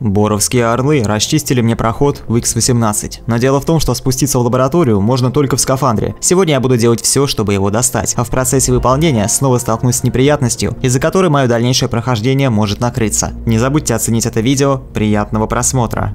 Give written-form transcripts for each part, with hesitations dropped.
Боровские орлы расчистили мне проход в X18, но дело в том, что спуститься в лабораторию можно только в скафандре. Сегодня я буду делать все, чтобы его достать, а в процессе выполнения снова столкнусь с неприятностью, из-за которой мое дальнейшее прохождение может накрыться. Не забудьте оценить это видео, приятного просмотра.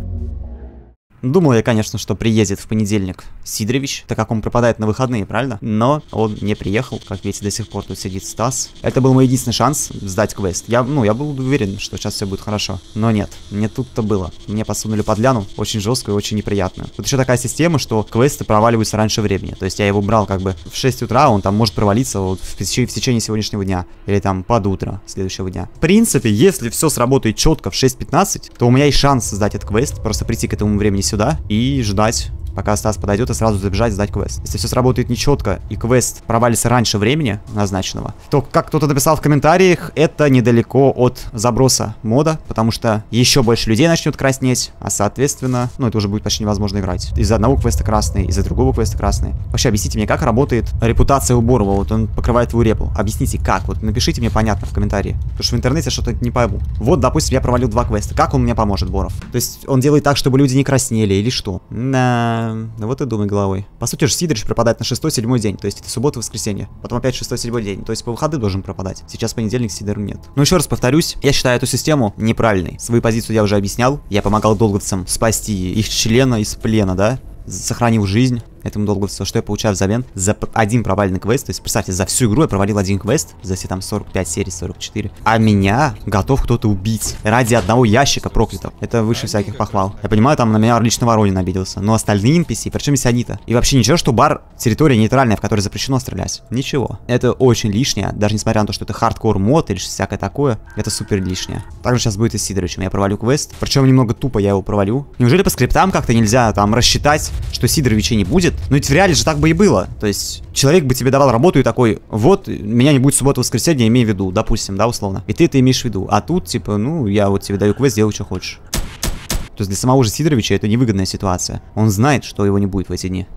Думал я, конечно, что приедет в понедельник Сидорович, так как он пропадает на выходные, правильно? Но он не приехал, как видите, до сих пор тут сидит Стас. Это был мой единственный шанс сдать квест. Я был уверен, что сейчас все будет хорошо. Но нет, не тут-то было. Мне подсунули подляну, очень жесткую и очень неприятную. Тут еще такая система, что квесты проваливаются раньше времени. То есть я его брал как бы в 6 утра, он там может провалиться вот в течение сегодняшнего дня. Или там под утро следующего дня. В принципе, если все сработает четко в 6:15, то у меня есть шанс сдать этот квест. Просто прийти к этому времени сюда и ждать, пока Стас подойдет, и сразу забежать сдать квест. Если все сработает нечетко и квест провалится раньше времени назначенного, то, как кто-то написал в комментариях, это недалеко от заброса мода, потому что еще больше людей начнет краснеть, а соответственно, это уже будет почти невозможно играть. Из-за одного квеста красный, из-за другого квеста красный. Вообще, объясните мне, как работает репутация у Борова, вот он покрывает твою репу. Объясните, как? Вот напишите мне понятно в комментарии, потому что в интернете что-то не пойму. Вот, допустим, я провалил 2 квеста. Как он мне поможет, Боров? То есть он делает так, чтобы люди не краснели или что? Вот и думай головой. По сути же Сидорович пропадает на 6-7 день, то есть это суббота и воскресенье. Потом опять 6-7 день, то есть по выходным должен пропадать. Сейчас понедельник, Сидора нет. Но еще раз повторюсь, я считаю эту систему неправильной. Свою позицию я уже объяснял. Я помогал долговцам спасти их члена из плена, да? Сохранил жизнь этому долговцу. Что я получаю взамен? За один проваленный квест. То есть, представьте, за всю игру я провалил один квест. За все там 45 серий, 44. А меня готов кто-то убить ради одного ящика проклятого. Это выше всяких похвал. Я понимаю, там на меня лично Воронин обиделся. Но остальные NPC, причем здесь они-то? И вообще ничего, что бар территория нейтральная, в которой запрещено стрелять. Ничего. Это очень лишнее. Даже несмотря на то, что это хардкор мод или всякое такое. Это супер лишнее. Также сейчас будет и с Сидоровичем. Я провалю квест. Причем немного тупо я его провалю. Неужели по скриптам как-то нельзя там рассчитать, что Сидоровича не будет? Но ведь в реале же так бы и было. То есть человек бы тебе давал работу и такой: вот, меня не будет суббота-воскресенье, имей в виду, допустим, да, условно. И ты это имеешь в виду. А тут, типа, я вот тебе даю квест, делай, что хочешь. То есть для самого же Сидоровича это невыгодная ситуация. Он знает, что его не будет в эти дни.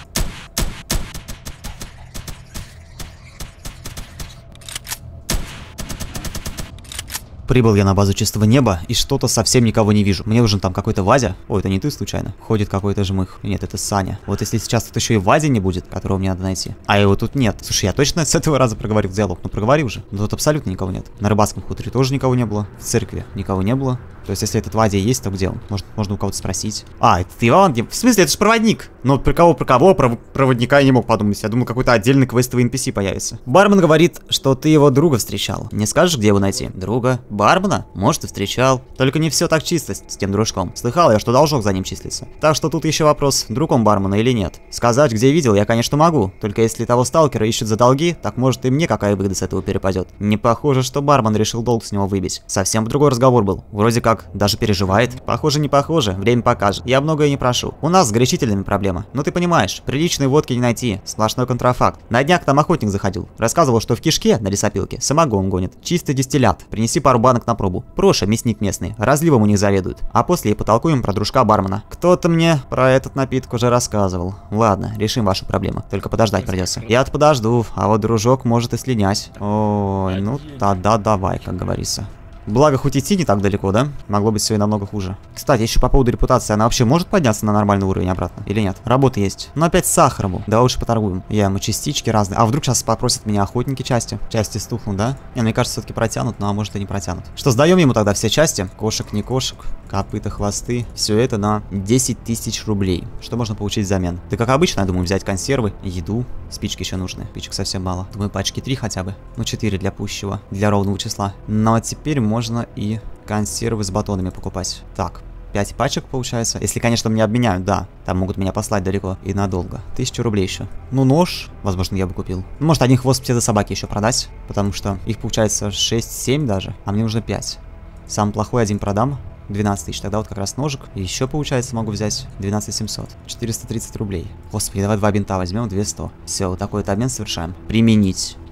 Прибыл я на базу чистого неба, и что-то совсем никого не вижу. Мне нужен там какой-то Вадя. Ой, это не ты случайно? Ходит какой-то жмых. Нет, это Саня. Вот если сейчас тут еще и Вадя не будет, которого мне надо найти. А его тут нет. Слушай, я точно с этого раза проговорил диалог? Ну проговорил же. Но тут абсолютно никого нет. На рыбацком хуторе тоже никого не было. В церкви никого не было. То есть, если этот Вадя есть, то где он? Может, можно у кого-то спросить. А, это ты, Иван? В смысле, это же проводник. Но про кого? Проводника я не мог подумать. Я думал, какой-то отдельный квестовый NPC появится. Бармен говорит, что ты его друга встречал. Не скажешь, где его найти? Друга? Бармена? Может, и встречал. Только не все так чисто с тем дружком. Слыхал я, что должок за ним числится. Так что тут еще вопрос, друг он бармена или нет. Сказать, где видел, я, конечно, могу. Только если того сталкера ищут за долги, так может и мне какая выгода с этого перепадет. Не похоже, что бармен решил долг с него выбить. Совсем другой разговор был. Вроде как даже переживает. Похоже, не похоже. Время покажет. Я многое не прошу. У нас с горячительными проблема. Но ты понимаешь, приличной водки не найти. Сплошной контрафакт. На днях там охотник заходил. Рассказывал, что в кишке на лесопилке самогон гонит. Чистый дистиллят. Принеси пару банок на пробу. Проша, мясник местный. Разливом у них заведует. А после и потолкуем про дружка бармена. Кто-то мне про этот напиток уже рассказывал. Ладно, решим вашу проблему. Только подождать придется. Я-то подожду, а вот дружок может и слинять. Ой, ну тогда давай, как говорится. Благо, хоть идти не так далеко, да? Могло быть все и намного хуже. Кстати, еще по поводу репутации. Она вообще может подняться на нормальный уровень обратно? Или нет? Работа есть. Но опять с сахаром. Давай лучше поторгуем. Я ему частички разные. А вдруг сейчас попросят меня охотники части? Части стухнут, да? Не, мне кажется, все-таки протянут, но может и не протянут. Что, сдаем ему тогда все части? Кошек, не кошек, копыта, хвосты. Все это на 10 000 рублей. Что можно получить взамен? Да как обычно, я думаю, взять консервы, еду. Спички еще нужны. Спичек совсем мало. Думаю, пачки 3 хотя бы. Ну, 4 для пущего. Для ровного числа. Но теперь можно и консервы с батонами покупать. Так, 5 пачек получается. Если, конечно, меня обменяют, да. Там могут меня послать далеко и надолго. 1000 рублей еще. Ну, нож, возможно, я бы купил. Ну, может, один хвост псевдособаки еще продать. Потому что их получается 6-7 даже. А мне нужно 5. Самый плохой один продам. 12 000. Тогда вот как раз ножик. И еще, получается, могу взять 12 700. 430 рублей. Господи, давай 2 бинта возьмем, 200. Все, вот такой вот обмен совершаем. Применить.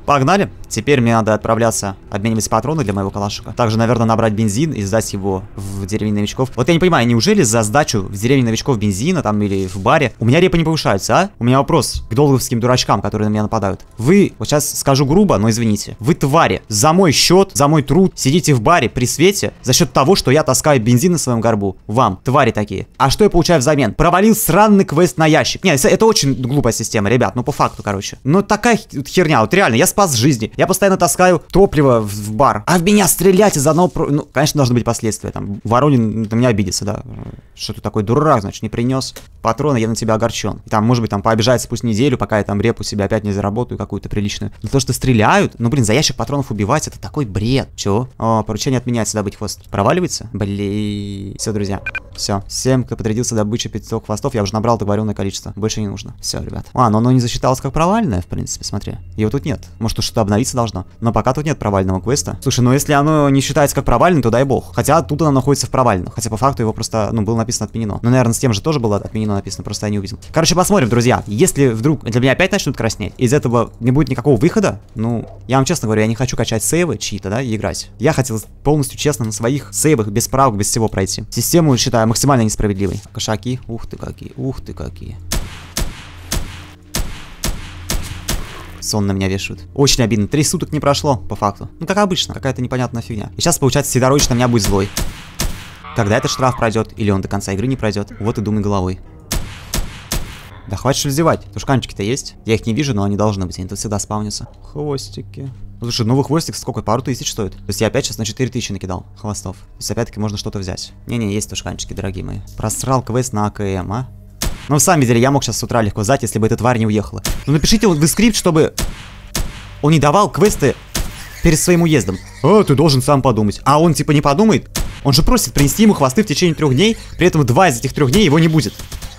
Погнали. Теперь мне надо отправляться обменивать патроны для моего калашика. Также, наверное, набрать бензин и сдать его в деревне новичков. Вот я не понимаю, неужели за сдачу в деревне новичков бензина там или в баре у меня репы не повышаются, а? У меня вопрос к долговским дурачкам, которые на меня нападают. Вы, вот сейчас скажу грубо, но извините, вы твари, за мой счет, за мой труд сидите в баре при свете за счет того, что я таскаю бензин на своем горбу. Вам, твари такие. А что я получаю взамен? Провалил сраный квест на ящик. Не, это очень глупая система, ребят, ну по факту, короче. Ну такая херня, вот реально, я спас жизни. Я постоянно таскаю топливо в бар. А в меня стрелять из одного... Ну, конечно, должны быть последствия. Там, Воронин на меня обидится, да. Что ты такой дурак, значит, не принес патроны, я на тебя огорчен. И там, может быть, там пообижается пусть неделю, пока я там репу себе опять не заработаю какую-то приличную. Но то, что стреляют, ну, блин, за ящик патронов убивать, это такой бред. Чё? О, поручение отменяется, добыть хвост. Проваливается? Блин. Все, друзья. Все. Всем, кто подрядился добыче 500 хвостов, я уже набрал договоренное количество. Больше не нужно. Все, ребят. А, но оно не засчиталось как провальное, в принципе, смотри. Его тут нет. Может, тут что-то обновиться должно. Но пока тут нет провального квеста. Слушай, ну если оно не считается как провальный, то дай бог. Хотя тут оно находится в провальном. Хотя по факту его просто, ну, было написано отменено. Ну, наверное, с тем же тоже было отменено написано, просто я не увидел. Короче, посмотрим, друзья. Если вдруг для меня опять начнут краснеть, из этого не будет никакого выхода, ну, я вам честно говорю, я не хочу качать сейвы чьи-то, да, и играть. Я хотел полностью честно на своих сейвах, без правок, без всего пройти. Систему считаю максимально несправедливой. Кошаки, ух ты какие, ух ты какие. Сон на меня вешают. Очень обидно. 3 суток не прошло, по факту. Ну, как обычно, какая-то непонятная фигня. И сейчас, получается, Сидорович на меня будет злой. Когда этот штраф пройдет, или он до конца игры не пройдет, вот и думай головой. Да хватит что зевать. Тушканчики-то есть. Я их не вижу, но они должны быть. Они тут всегда спавнятся. Хвостики. Слушай, новый хвостик сколько? Пару тысяч стоит. То есть я опять сейчас на 4000 накидал хвостов. То есть опять-таки можно что-то взять. Не-не, есть тушканчики, дорогие мои. Просрал квест на АКМ, а? Ну, вы сами видели, я мог сейчас с утра легко сдать, если бы эта тварь не уехала. Ну, напишите вот в скрипт, чтобы он не давал квесты перед своим уездом. О, ты должен сам подумать. А он типа не подумает? Он же просит принести ему хвосты в течение 3 дней, при этом 2 из этих 3 дней его не будет.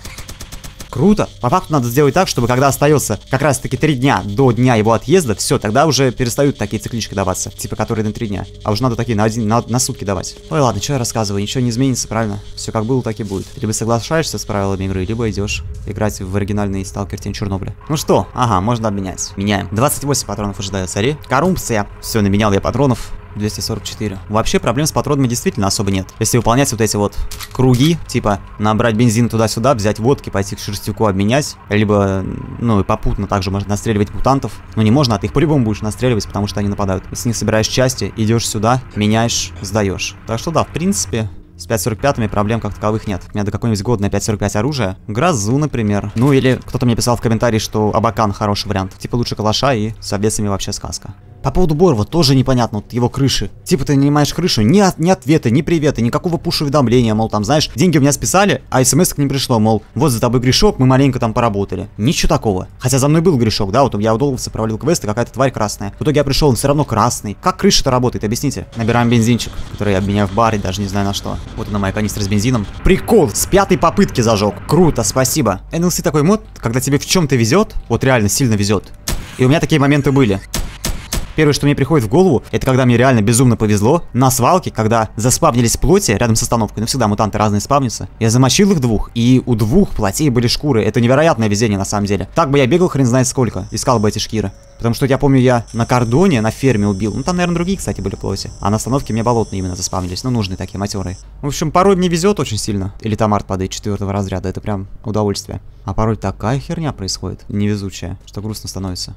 Круто. По факту надо сделать так, чтобы когда остается как раз таки 3 дня до дня его отъезда, все, тогда уже перестают такие циклички даваться, типа которые на 3 дня. А уже надо такие на сутки давать. Ой, ладно, что я рассказываю, ничего не изменится, правильно? Все как было, так и будет. Либо соглашаешься с правилами игры, либо идешь играть в оригинальный Сталкер Тень Чернобыля. Ну что, ага, можно обменять. Меняем. 28 патронов ожидаю, цари. Коррупция. Все, наменял я патронов. 244. Вообще проблем с патронами действительно особо нет. Если выполнять вот эти вот круги, типа набрать бензин туда-сюда, взять водки, пойти к шерстюку обменять, либо, ну и попутно также можно настреливать мутантов. Но не можно, а ты их по-любому будешь настреливать, потому что они нападают. С них собираешь части, идешь сюда, меняешь, сдаешь. Так что да, в принципе... С 5.45 проблем как таковых нет. У меня до какой-нибудь годное 5.45 оружие. Грозу, например. Ну или кто-то мне писал в комментарии, что Абакан хороший вариант. Типа лучше калаша и с обвесами вообще сказка. По поводу Борова тоже непонятно, вот его крыши. Типа ты не нанимаешь крышу, ни ответа, ни привета, никакого пуш-уведомления, мол, там, знаешь, деньги у меня списали, а смс-ок не пришло, мол, вот за тобой грешок, мы маленько там поработали. Ничего такого. Хотя за мной был грешок, да, вот я у Долговца провалил квест, и какая-то тварь красная. В итоге я пришел, он все равно красный. Как крыша-то работает, объясните? Набираем бензинчик, который я обменяю в баре, даже не знаю на что. Вот она моя канистра с бензином. Прикол, с 5-й попытки зажег. Круто, спасибо. NLC такой мод, когда тебе в чем-то везет, вот реально сильно везет. И у меня такие моменты были. Первое, что мне приходит в голову, это когда мне реально безумно повезло. На свалке, когда заспавнились плоти рядом с остановкой, ну всегда мутанты разные спавнятся, я замочил их 2, и у 2 плотей были шкуры. Это невероятное везение на самом деле. Так бы я бегал хрен знает сколько, искал бы эти шкиры. Потому что я помню, я на кордоне, на ферме убил. Ну там, наверное, другие, кстати, были плоти. А на остановке мне болотные именно заспавнились. Ну, нужные такие, матерые. В общем, порой мне везет очень сильно. Или Тамарт падает 4-го разряда. Это прям удовольствие. А порой такая херня происходит, невезучая, что грустно становится.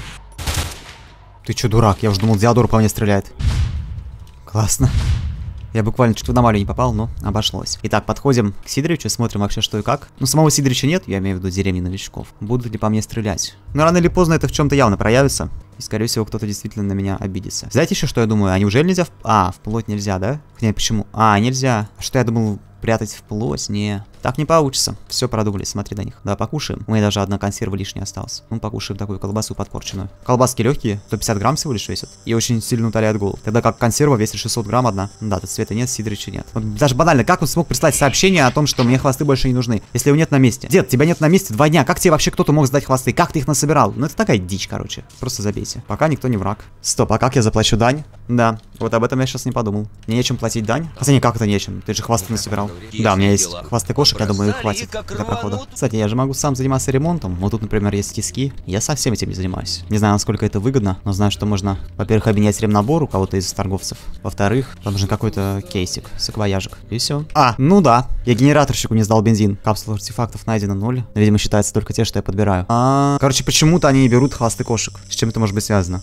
Ты чё, дурак? Я уже думал, Диодор по мне стреляет. Классно. Я буквально чуть в аномалию не попал, но обошлось. Итак, подходим к Сидорычу, смотрим вообще что и как. Ну, самого Сидорыча нет, я имею в виду деревни новичков. Будут ли по мне стрелять? Но рано или поздно это в чем-то явно проявится. И, скорее всего, кто-то действительно на меня обидится. Знаете еще, что я думаю? А неужели нельзя вплоть нельзя, да? Нет, почему? Нельзя. Что я думал... Прятать вплоть? Не. Так не получится. Все продумали, смотри на них. Да, покушаем. У меня даже одна консерва лишняя осталась. Ну, покушаем такую колбасу подпорченную. Колбаски легкие, 150 грамм всего лишь весят. И очень сильно утоляют голод. Тогда как консерва весит 600 грамм одна. Да, тут Света нет, Сидорыча нет. Вот даже банально, как он смог прислать сообщение о том, что мне хвосты больше не нужны, если его нет на месте? Дед, тебя нет на месте 2 дня. Как тебе вообще кто-то мог сдать хвосты? Как ты их насобирал? Ну, это такая дичь, короче. Просто забейте. Пока никто не враг. Стоп, а как я заплачу дань? Да, вот об этом я сейчас не подумал. Мне нечем платить дань? Хотя не, как это нечем? Ты же хвосты насобирал. Да, у меня есть хвосты кошек. Я думаю, хватит для прохода. Кстати, я же могу сам заниматься ремонтом. Вот тут, например, есть тиски. Я совсем этим не занимаюсь. Не знаю, насколько это выгодно, но знаю, что можно, во-первых, обменять ремнабор у кого-то из торговцев. Во-вторых, там нужен какой-то кейсик, саквояжик. И все. А, ну да. Я генераторщику не сдал бензин. Капсула артефактов найдено 0. Видимо, считается только те, что я подбираю. Короче, почему-то они не берут хвосты кошек. С чем это может быть связано?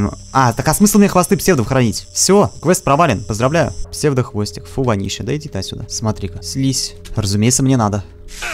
Так а смысл мне хвосты псевдов хранить? Все, квест провален. Поздравляю. Псевдохвостик. Фу, вонище. Да иди ты отсюда. Смотри-ка. Слизь. Разумеется, мне надо.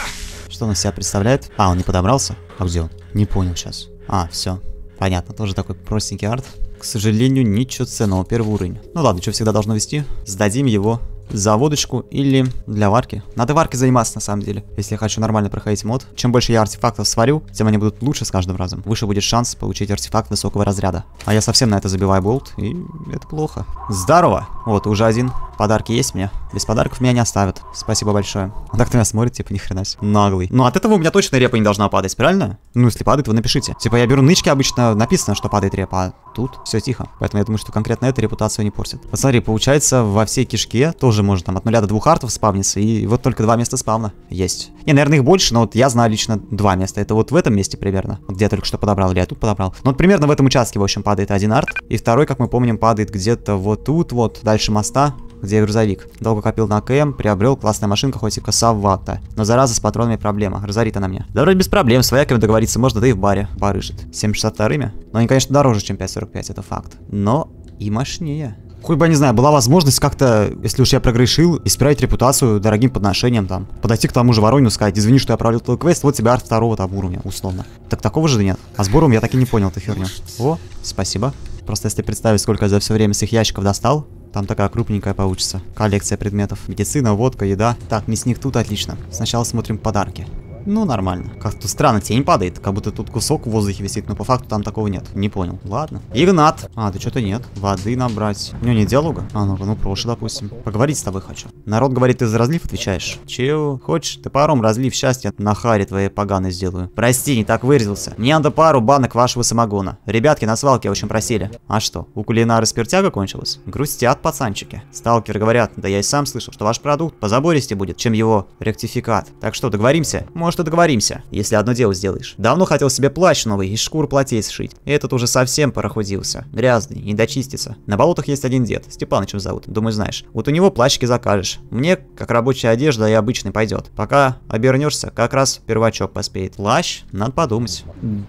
Что он из себя представляет? А, он не подобрался? А где он? Не понял сейчас. А, все. Понятно. Тоже такой простенький арт. К сожалению, ничего ценного. Первый уровень. Ну ладно, что всегда должно вести. Сдадим его за водочку или для варки. Надо варкой заниматься на самом деле, если я хочу нормально проходить мод. Чем больше я артефактов сварю, тем они будут лучше с каждым разом. Выше будет шанс получить артефакт высокого разряда. А я совсем на это забиваю болт, и это плохо. Здорово! Вот, уже один. Подарки есть мне. Без подарков меня не оставят. Спасибо большое. Он так на меня смотрит, типа, ни хрена себе. Наглый. Ну, от этого у меня точно репа не должна падать, правильно? Ну, если падает, вы напишите. Типа, я беру нычки, обычно написано, что падает репа, а тут все тихо. Поэтому я думаю, что конкретно эта репутацию не портит. Вот смотри, получается, во всей кишке тоже может там от 0 до 2 артов спавниться, и вот только 2 места спавна есть. Не, наверное, их больше, но вот я знаю лично 2 места. Это вот в этом месте примерно, вот где я только что подобрал, или я тут подобрал. Ну, вот примерно в этом участке, в общем, падает один арт, и второй, как мы помним, падает где-то вот тут, вот, дальше моста, где грузовик. Долго копил на КМ, приобрел, классная машинка, хоть и косовата. Но зараза с патронами проблема. Разорит она меня. Да вроде без проблем, с вояками договориться можно, да и в баре барыжит. 7,62. Но они, конечно, дороже, чем 5,45, это факт. Но и мощнее. Хуй бы, я не знаю, была возможность как-то, если уж я прогрешил, исправить репутацию дорогим подношением там. Подойти к тому же Воронину, сказать, извини, что я провалил твой квест, вот тебе арт 2-го там уровня, условно. Так такого же нет. А с Бором я так и не понял эту херню. О, спасибо. Просто если представить, сколько я за все время с их ящиков достал, там такая крупненькая получится. Коллекция предметов. Медицина, водка, еда. Так, мясник тут отлично. Сначала смотрим подарки. Ну, нормально. Как-то странно, тень падает. Как будто тут кусок в воздухе висит, но по факту там такого нет. Не понял. Ладно. Игнат. А, ты что-то нет. Воды набрать. У него нет диалога? А, ну-ка, ну прошу, допустим. Поговорить с тобой хочу. Народ говорит, ты за разлив отвечаешь. Чего? Хочешь? Ты паром разлив счастья на харе твоей поганой сделаю. Прости, не так выразился. Мне надо пару банок вашего самогона. Ребятки на свалке очень просили. А что, у кулинара спиртяга кончилась? Грустят пацанчики. Сталкеры говорят, да я и сам слышал, что ваш продукт позабористее будет, чем его ректификат. Так что, договоримся? Может, и договоримся, если одно дело сделаешь. Давно хотел себе плащ новый из шкур плотей сшить. Этот уже совсем порохудился. Грязный, не дочистится. На болотах есть один дед, Степанычем зовут, думаю, знаешь. Вот у него плащики закажешь. Мне, как рабочая одежда, и обычный пойдет. Пока обернешься, как раз первачок поспеет. Плащ? Надо подумать.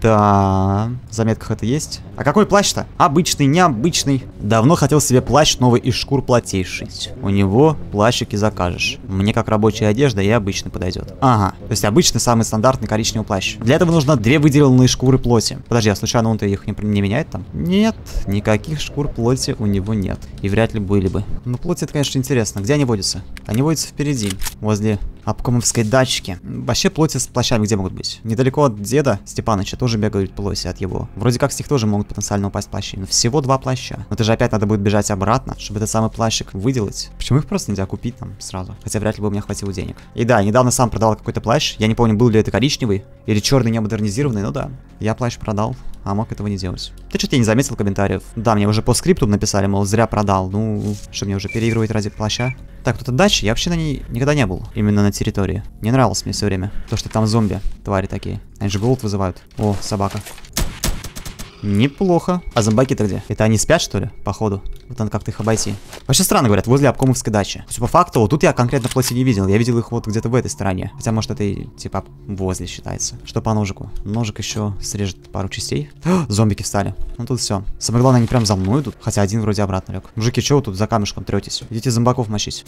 Да, в заметках это есть. А какой плащ-то? Обычный, необычный. Давно хотел себе плащ новый из шкур плотей сшить. У него плащики закажешь. Мне, как рабочая одежда, и обычный подойдет. Ага, то есть обычный самый стандартный коричневый плащ. Для этого нужно 2 выделенные шкуры плоти. Подожди, а случайно он-то их не меняет там? Нет, никаких шкур плоти у него нет. И вряд ли были бы. Но плоть это, конечно, интересно. Где они водятся? Они водятся впереди, возле обкомовской дачки. Вообще плоти с плащами где могут быть? Недалеко от деда Степаныча тоже бегают плоти от его. Вроде как с них тоже могут потенциально упасть плащи. Но всего 2 плаща. Но это же опять надо будет бежать обратно, чтобы этот самый плащик выделать. Почему их просто нельзя купить там сразу? Хотя вряд ли бы у меня хватило денег. И да, недавно сам продал какой-то плащ. Я не помню, был ли это коричневый или черный немодернизированный, но да. Я плащ продал, а мог этого не делать. Ты что-то не заметил комментариев? Да, мне уже по скрипту написали, мол, зря продал. Ну, что мне уже переигрывать ради плаща? Так, тут дача, я вообще на ней никогда не был. Именно на территории. Не нравилось мне все время. То, что там зомби, твари такие. Они же голод вызывают. О, собака. Неплохо. А зомбаки-то где? Это они спят, что ли? Походу. Вот надо как-то их обойти. Вообще странно говорят, возле обкомовской дачи. То есть, по факту, вот тут я конкретно плоти не видел. Я видел их вот где-то в этой стороне. Хотя, может, это и типа возле считается. Что по ножику? Ножик еще срежет пару частей. Зомбики встали. Ну тут все. Самое главное, они прям за мной идут. Хотя один вроде обратно лег. Мужики, чего вы тут за камешком третесь? Идите зомбаков мочить.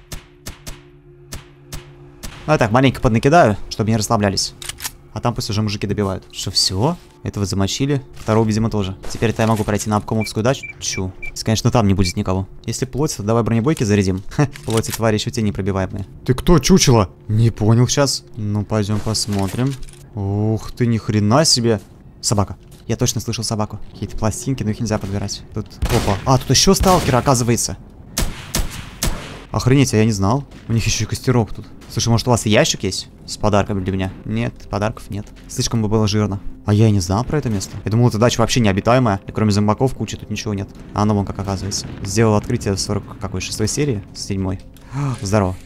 Ну, я так, маленько поднакидаю, чтобы не расслаблялись. А там пусть уже мужики добивают. Что, все? Этого замочили. Второго, видимо, тоже. Теперь-то я могу пройти на обкомовскую дачу. Чу. Если, конечно, там не будет никого. Если плоть, то давай бронебойки зарядим. Ха, плоти твари еще те непробиваемые. Ты кто, чучело? Не понял сейчас. Ну, пойдем посмотрим. Ух ты, ни хрена себе. Собака. Я точно слышал собаку. Какие-то пластинки, но их нельзя подбирать. Тут... Опа. А, тут еще сталкеры, оказывается. Охренеть, а я не знал. У них еще и костерок тут. Слушай, может у вас и ящик есть? С подарками для меня? Нет, подарков нет. Слишком бы было жирно. А я и не знал про это место. Я думал, эта дача вообще необитаемая. И кроме зомбаков кучи тут ничего нет. А оно вон как оказывается. Сделал открытие в 46-й серии, с 7-й. Здорово.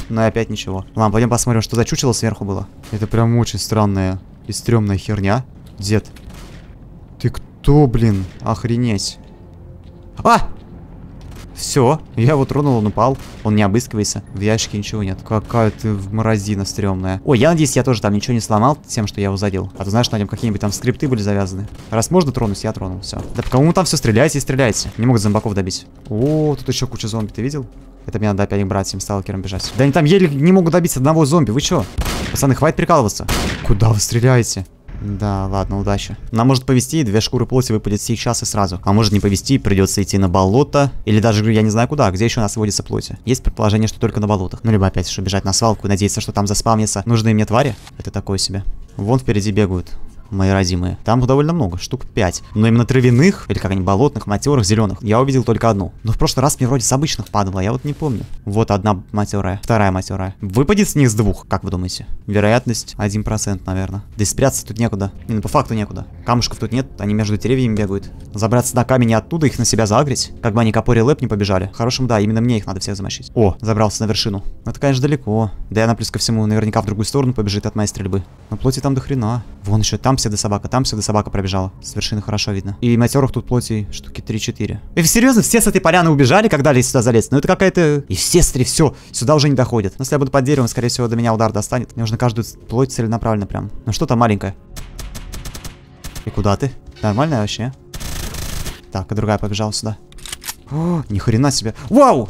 но и опять ничего. Ладно, пойдем посмотрим, что за чучело сверху было. Это прям очень странная и стрёмная херня. Дед. Ты кто, блин? Охренеть. А! Все, я его тронул, он упал. Он не обыскивается. В ящике ничего нет. Какая ты морозина стрёмная. Ой, я надеюсь, я тоже там ничего не сломал тем, что я его задел. А то знаешь, на нем какие-нибудь там скрипты были завязаны. Раз можно тронуть, я тронул. Все. Да по кому там все стреляйте и стреляйте. Не могут зомбаков добить. О, тут еще куча зомби, ты видел? Это мне надо опять к братьям сталкерам бежать. Да они там еле не могут добить одного зомби. Вы чё? Пацаны, хватит прикалываться. Куда вы стреляете? Да, ладно, удачи. Нам может повезти, 2 шкуры плоти выпадет сейчас и сразу. А может не повезти, придется идти на болото. Или даже, я не знаю куда, где еще у нас водится плоти. Есть предположение, что только на болотах. Ну, либо опять, что бежать на свалку и надеяться, что там заспавнится нужные мне твари. Это такое себе. Вон впереди бегают мои родимые. Там довольно много, штук 5. Но именно травяных, или как они, болотных, матерых, зеленых, я увидел только одну. Но в прошлый раз мне вроде с обычных падало, я вот не помню. Вот одна матерая, вторая матерая. Выпадет с них с 2, как вы думаете? Вероятность 1%, наверное. Да и спрятаться тут некуда. Не, по факту некуда. Камушков тут нет, они между деревьями бегают. Забраться на камень и оттуда их на себя заагрить, как бы они к опоре лэп не побежали. Хорошим, да, именно мне их надо всех замочить. О, забрался на вершину. Это, конечно, далеко. Да и она плюс ко всему наверняка в другую сторону побежит от моей стрельбы. Но плоти там до хрена. Вон еще там там псевдособака пробежала. С вершины хорошо видно. И матерых тут плоти штуки 3-4. И серьезно, все с этой поляны убежали, когда дали сюда залезть? Ну это какая-то... И все, смотри, все, сюда уже не доходит. Но если я буду под деревом, скорее всего, до меня удар достанет. Мне нужно каждую плоть целенаправленно прям. Ну что там маленькая? И куда ты? Нормальная вообще? Так, и другая побежала сюда. О, ни хрена себе. Вау!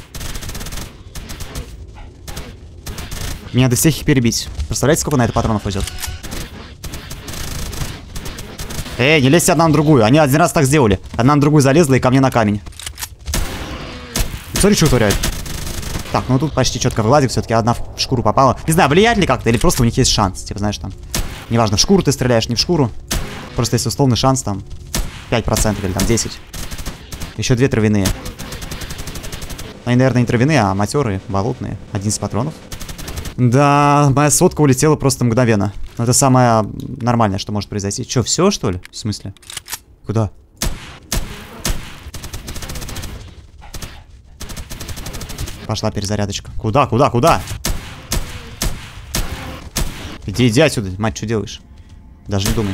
Мне надо всех их перебить. Представляете, сколько на это патронов уйдет? Эй, не лезьте одна на другую. Они один раз так сделали. Одна на другую залезла и ко мне на камень. Смотри, что творяют. Так, ну тут почти четко вылазит. Все-таки одна в шкуру попала. Не знаю, влияет ли как-то, или просто у них есть шанс. Типа, знаешь, там. Неважно, в шкуру ты стреляешь, не в шкуру. Просто есть условный шанс там 5% или там 10%. Еще 2 травяные. Они, наверное, не травяные, а матерые, болотные. 11 патронов. Да, моя сотка улетела просто мгновенно. Но это самое нормальное, что может произойти. Че, все, что ли? В смысле? Куда? Пошла перезарядочка. Куда, куда, куда? Иди отсюда, мать, что делаешь? Даже не думай.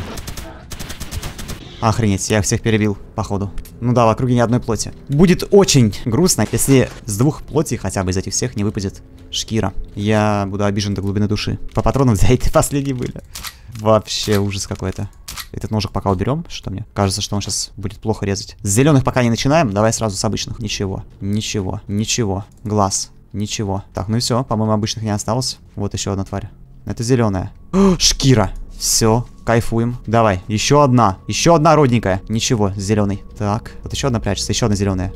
Охренеть, я их всех перебил, походу. Ну да, в округе ни одной плоти. Будет очень грустно, если с 2 плоти хотя бы из этих всех не выпадет шкира. Я буду обижен до глубины души. По патронам за эти последние были. Вообще ужас какой-то. Этот ножик пока уберем, что мне кажется, что он сейчас будет плохо резать. С зеленых пока не начинаем, давай сразу с обычных. Ничего, ничего, ничего. Глаз, ничего. Так, ну и все, по-моему, обычных не осталось. Вот еще одна тварь. Это зеленая. Шкира. Все, кайфуем. Давай, еще одна родненькая. Ничего, зеленый. Так, вот еще одна прячется, еще одна зеленая.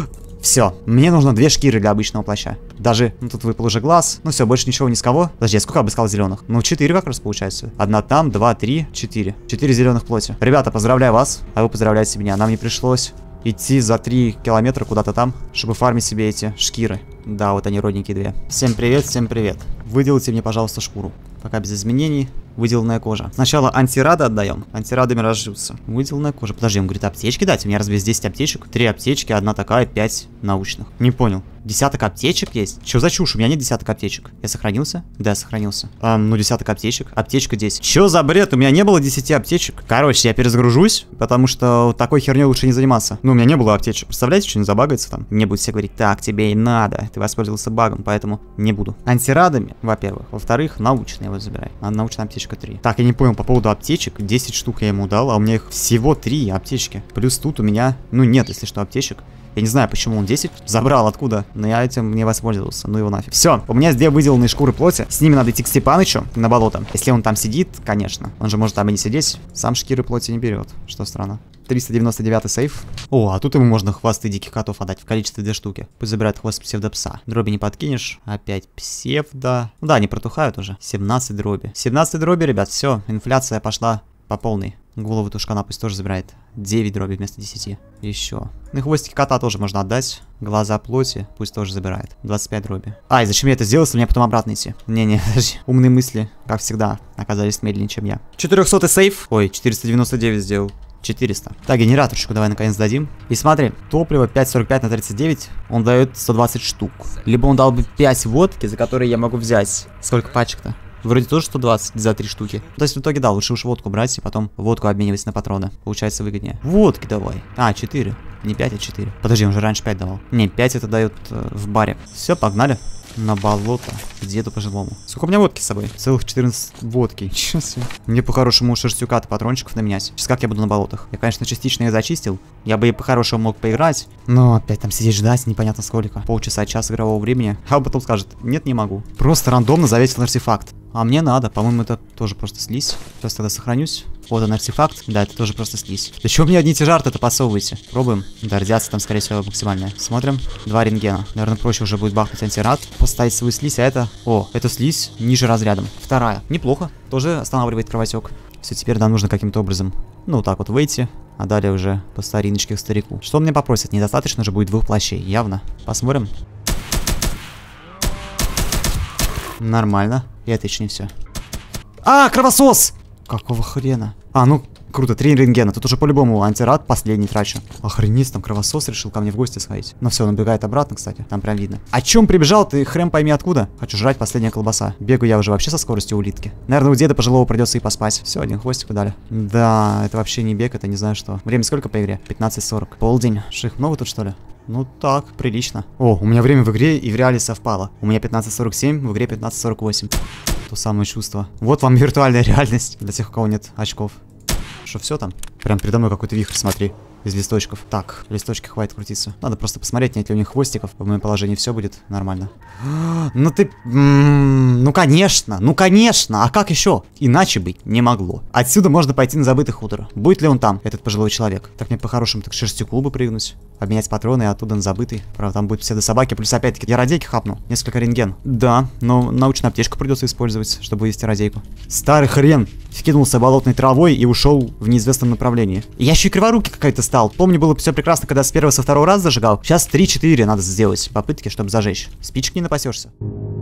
Все, мне нужно 2 шкиры для обычного плаща. Даже, ну тут выпал уже глаз. Ну все, больше ничего ни с кого. Подожди, я сколько обыскал зеленых? Ну 4 как раз получается. 1 там, 2, 3, 4. 4 зеленых плоти. Ребята, поздравляю вас, а вы поздравляете меня. Нам не пришлось идти за 3 километра куда-то там, чтобы фармить себе эти шкиры. Да, вот они родненькие 2. Всем привет, всем привет. Выделите мне, пожалуйста, шкуру. Пока без изменений. Выделанная кожа. Сначала антирады отдаем. Антирадами разживутся. Выделанная кожа. Подожди, он говорит, аптечки дать? У меня разве есть 10 аптечек? 3 аптечки, 1 такая, 5 научных. Не понял. Десяток аптечек есть? Что за чушь? У меня нет десяток аптечек. Я сохранился? Да, сохранился. Ну, десяток аптечек. Аптечка 10. Что за бред? У меня не было 10 аптечек. Короче, я перезагружусь, потому что такой херней лучше не заниматься. Ну, у меня не было аптечек. Представляете, что-нибудь забагается там? Мне будут все говорить, так, тебе и надо. Ты воспользовался багом, поэтому не буду. Антирадами, во-первых. Во-вторых, научные вот забирай. А научная аптечка 3. Так, я не понял по поводу аптечек. 10 штук я ему дал, а у меня их всего 3 аптечки. Плюс тут у меня, ну, нет, если что, аптечек. Я не знаю, почему он 10 забрал, откуда, но я этим не воспользовался, ну его нафиг. Все, у меня здесь выделанные шкуры плоти, с ними надо идти к Степанычу на болото. Если он там сидит, конечно, он же может там и не сидеть, сам шкиры плоти не берет, что странно. 399 сейф. О, а тут ему можно хвосты диких котов отдать в количестве 2 штуки. Пусть забирает хвост псевдопса. Дроби не подкинешь. Опять псевдо. Ну да, они протухают уже. 17 дроби. 17 дроби, ребят, все, инфляция пошла по полной. Голову тушкана пусть тоже забирает. 9 дроби вместо 10. Еще. Ну и хвостики кота тоже можно отдать. Глаза плоти пусть тоже забирает. 25 дроби. Ай, зачем я это сделал, если мне потом обратно идти? Не-не, подожди. Умные мысли, как всегда, оказались медленнее, чем я. 400-й сейф. Ой, 499 сделал. 400. Так, генераторчику давай наконец дадим. И смотри, топливо 5,45 на 39, он дает 120 штук. Либо он дал бы 5 водки, за которые я могу взять. Сколько пачек-то? Вроде тоже 120 за 3 штуки. То есть в итоге, да, лучше уж водку брать и потом водку обменивать на патроны. Получается выгоднее. Водки давай. А, 4. Не 5, а 4. Подожди, он же раньше 5 давал. Не, 5 это дает в баре. Все, погнали. На болото. К деду пожилому. Сколько у меня водки с собой? Целых 14 водки. Ничего себе. Мне по-хорошему шерстюка-то патрончиков наменять. Сейчас как я буду на болотах? Я, конечно, частично их зачистил. Я бы и по-хорошему мог поиграть. Но опять там сидеть ждать непонятно сколько. Полчаса, час игрового времени. А он потом скажет, нет, не могу. Просто рандомно заветил артефакт. А мне надо. По-моему, это тоже просто слизь. Сейчас тогда сохранюсь. Вот он артефакт. Да, это тоже просто слизь. Да чего мне одни те же арты-то подсовываете? Пробуем. Да, радиация там, скорее всего, максимальная. Смотрим. 2 рентгена. Наверное, проще уже будет бахнуть антирад. Поставить свою слизь, а это... О, это слизь ниже разрядом. Вторая. Неплохо. Тоже останавливает кровотек. Все, теперь нам нужно каким-то образом, ну, так вот выйти. А далее уже по стариночке к старику. Что он мне попросит? Недостаточно же будет 2 плащей. Явно. Посмотрим. Нормально. И это еще не все. А, кровосос! Какого хрена? А, ну, круто, 3 рентгена. Тут уже по-любому антирад последний трачу. Охренеть, там кровосос решил ко мне в гости сходить. Ну все, он убегает обратно, кстати. Там прям видно. О чем прибежал ты, хрен пойми откуда? Хочу жрать последняя колбаса. Бегаю я уже вообще со скоростью улитки. Наверное, у деда пожилого придется и поспать. Все, один хвостик дали. Да, это вообще не бег, это не знаю что. Время сколько по игре? 15:40. Полдень. Ших много тут, что ли? Ну так, прилично. О, у меня время в игре и в реале совпало. У меня 15:47, в игре 15:48. То самое чувство. Вот вам виртуальная реальность для тех, у кого нет очков. Что, все там? Прям передо мной какой-то вихрь, смотри. Из листочков. Так, листочки хватит крутиться. Надо просто посмотреть, нет ли у них хвостиков. В моем положении все будет нормально. Ну ты... Ну конечно, а как еще? Иначе быть не могло. Отсюда можно пойти на забытый хутор. Будет ли он там, этот пожилой человек? Так мне по-хорошему так к шерстюку бы прыгнуть. Обменять патроны и оттуда на забытый. Правда, там будет псевдособаки. Плюс опять-таки я радейки хапну. Несколько рентген. Да, но научную аптечку придется использовать, чтобы вывести радейку. Старый хрен вкинулся болотной травой и ушел в неизвестном направлении. Я еще и криворукий какая-то стал. Помню, было все прекрасно, когда с первого, со второго раза зажигал. Сейчас 3-4 надо сделать попытки, чтобы зажечь. Спичек не напасешься.